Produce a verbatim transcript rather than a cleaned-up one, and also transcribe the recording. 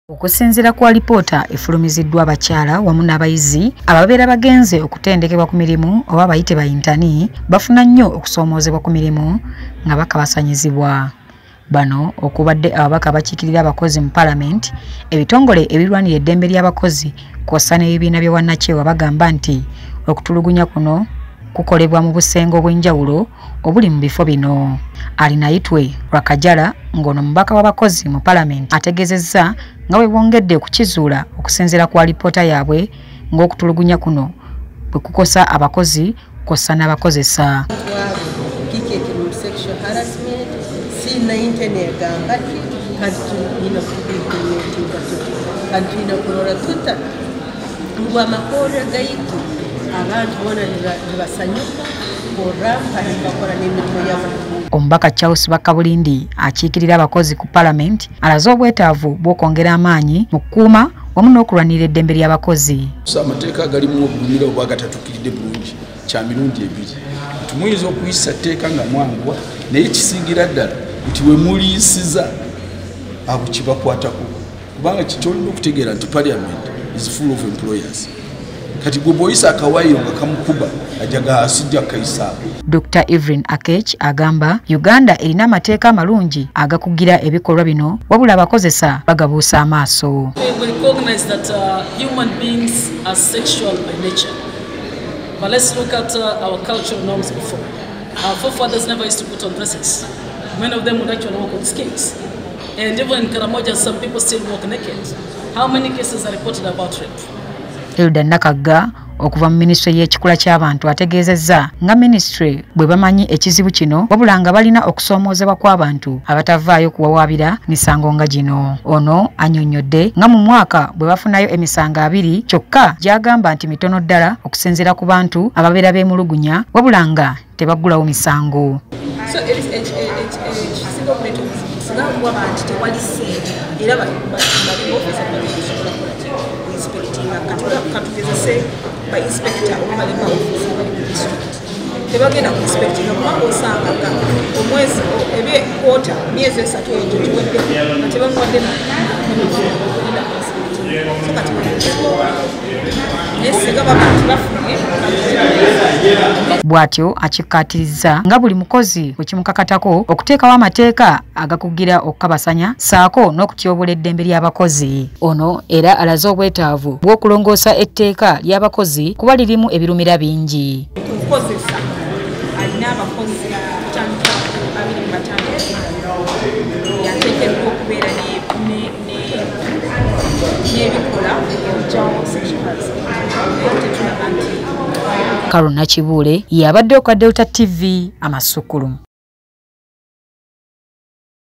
Okusinziira ku alipoota efulumiziddwa abakyala wamu n'abayizi ababeera bagenze okutendekebwa ku mirimu oba bayite ba intani bafuna nnyo okusoomoozebwa ku mirimu nga bakabasanyizibwa. Bano okubadde ababaka abakiikirira abakozi mu Parliament, ebitongole ebirwanira eddembe ly'abakozi kw'ossa n'ebibiina by'obwannakyewa bagamba nti okutulugunya kuno kukolebwa mu busengo obw'enjawulo obuli mu bifo bino. Alinayitwe Lwakajala ng'ono mubaka w'abakozi mu Parliament ategeezezza nga bwe bongedde okukizuula okusinziira ku alipoota yaabwe ng'okutulugunya kuno bwe kukosa abakozi kw'ossa n'abakozesa. Omubaka Charles Bakabulindi akiikirira abakozi ku Parliament alaze obwetaavu bw'okwongera amaanyi mu kukuuma wamu n'okulwanirira eddembe ly'abakozi. Amateeka agalimu obulumira obwa gatatuukiridde bulungi kya mirundi ebiri. Tumuyinza okuyisa tteeka nga mwangwa naye kisingira ddala nti we muliisiza abo kibakwatako, kubanga kikyolina okutegeera nti Parliament is full of employers. Kati gwe bw'oyisa akawaayiro nga kamukuba ajaga asijja kayisa. Doctor Evelyn Akech agamba Uganda erina amateeka amalungi agakugira ebikolwa bino wabula abakozesa bagabuusa amaaso. We recognize that uh, human beings are sexual by nature. But let's look at uh, our cultural norms before. Our forefathers never used to put on dresses. Many of them would actually walk on skins. And even in Karamoja, some people still walk naked. How many cases are reported about rape? Hilda Nakagga okuva mu ministry y'ekikula ky'abantu ategeezezza nga ministry bwe bamanyi ekizibu kino wabula nga balina okusoomoozebwa kw'abantu abatavaayo kuwawaabira misango nga gino. Ono annyonnyodde nga mu mwaka bwe bafunayo emisango abiri kyokka gy'agamba nti mitono ddala okusinziira ku bantu ababeera beemulugunya wabula nga tebaggulawo misango. Katugezese ba inspector obalema office bali mu district tebagenda ku inspector nga osanga nga omwezi ebe quarter myezi esatu ejo kiwedde nga tebamwadde na bw'atyo akikkaatiriza nga buli mukozi bwe kimukakatako okuteekawo amateeka agakugira okukabasanya saako n'okutyobula eddembe ly'abakozi. Ono era alaze obwetaavu bw'okulongoosa etteeka ly'abakozi kuba lirimu ebirumira bingi. Okukozesa alina abakozi abiri mu bataano yateekeddwa okubeera n'ebikola ebijjawo sexual harassment. Karuna Kibuule yabadde okwa Delta T V Amasukulu.